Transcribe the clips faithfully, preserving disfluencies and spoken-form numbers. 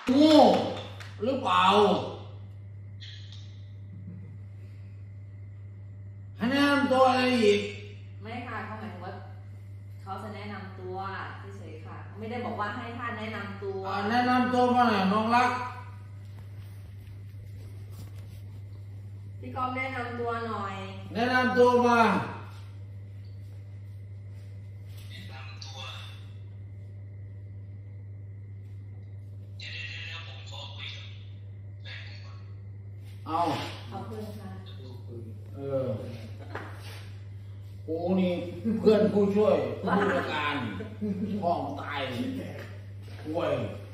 โง่หรือเปล่าให้แนะนำตัวอะไรอีกไม่ค่ะเขาหมายถึงว่าเขาจะแนะนำตัวเฉยๆค่ะไม่ได้บอกว่าให้ท่านแนะนำตัวแนะนำตัวมาหน่อยน้องรักพี่ก๊อฟแนะนำตัวหน่อยแนะนำตัวมาแนะนำตัวเดี๋ยวเดี๋ยวผมขอคุยกับแฟนผมก่อนเอาขอบคุณค่ะเออกูนี่เพื่อนผู้ช่วยผู้จัดการห้องตายป่วย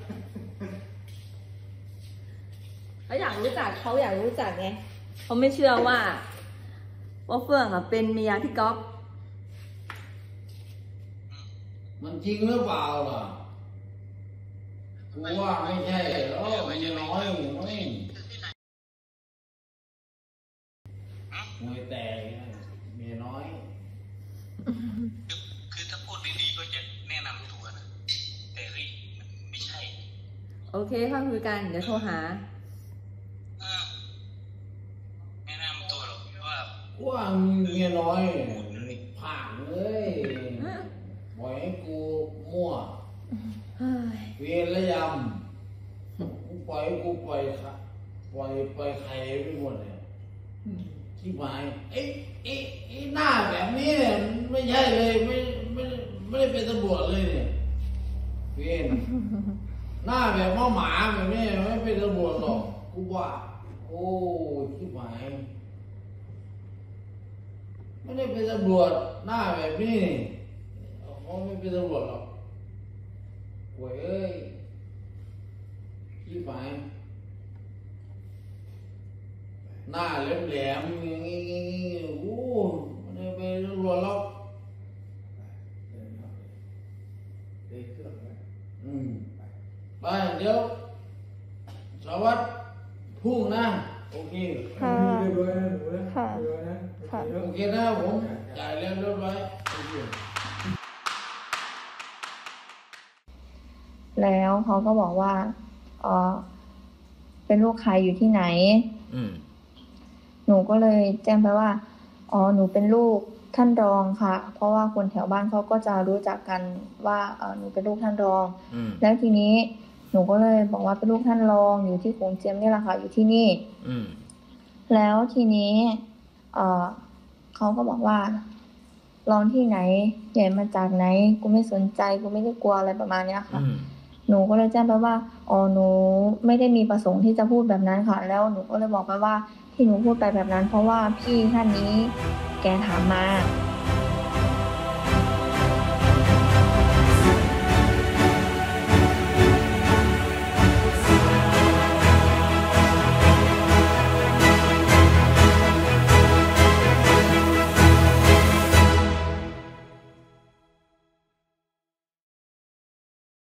เขาอยากรู้จักเขาอยากรู้จักไงเขาไม่เชื่อว่าว่าเฟื่องเป็นเมียพี่ก๊อฟมันจริงหรือเปล่าล่ะกูว่าไม่ใช่แล้วมันน้อยไม่มวยแต่เมียน้อยคือถ้าพูดดีๆก็จะแนะนำตัวนะแต่เฮ้ยมันไม่ใช่โอเคค่อยคุยกันเดี๋ยวโทรหาแนะนำตัวหรอกว่าว่าเมียน้อยผ่านเลยปล่อยให้กูมั่วเวียนระยำกูปล่อยกูปล่อยค่ะปล่อยปล่อยใครไปหมดเนี่ยที่หมายไอ้ไอ้ไอ้หน้าแบบนี้เนี่ยไม่ใช่เลยไม่ไม่ไม่ได้เป็นตำรวจเลยเนี่ยเวียนหน้าแบบหมาหมาแบบนี้ไม่เป็นตำรวจหรอกกูว่าโอ้ที่หมายไม่ได้เป็นตำรวจหน้าแบบนี้เขาไม่เป็นตำรวจหรอกโว้ยเอ้ยที่หมายหน้าแหลมๆอย่างงี้โอ้ไม่ได้เป็นตำรวจหรอกอืมไปเดี๋ยวสวัสดิ์พุ่งนะโอเคค่ะค่ะค่ะโอเคนะผมจ่ายเรียบร้อยแล้วเขาก็บอกว่าเออเป็นลูกใครอยู่ที่ไหนหนูก็เลยแจ้งไปว่าอ๋อหนูเป็นลูกท่านรองค่ะเพราะว่าคนแถวบ้านเขาก็จะรู้จักกันว่าเออหนูเป็นลูกท่านรองแล้วทีนี้หนูก็เลยบอกว่าเป็นลูกท่านรองอยู่ที่โขงเจียมนี่แหละค่ะอยู่ที่นี่แล้วทีนี้เออเขาก็บอกว่ารองที่ไหนใหญ่มาจากไหนกูไม่สนใจกูไม่ได้กลัวอะไรประมาณนี้ค่ะหนูก็เลยแจ้งไปว่าอ๋อหนูไม่ได้มีประสงค์ที่จะพูดแบบนั้นค่ะแล้วหนูก็เลยบอกไปว่าที่หนูพูดไปแบบนั้นเพราะว่าพี่ท่านนี้แกถามมา